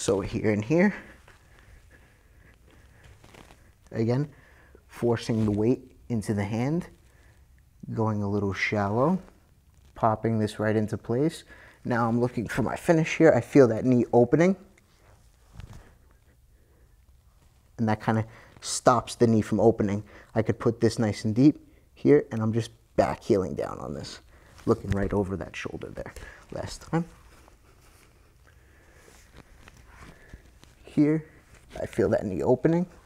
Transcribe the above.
So here and here, again, forcing the weight into the hand, going a little shallow, popping this right into place. Now I'm looking for my finish here. I feel that knee opening, and that kind of stops the knee from opening. I could put this nice and deep here, and I'm just back heeling down on this, looking right over that shoulder there. Last time. Here, I feel that knee opening.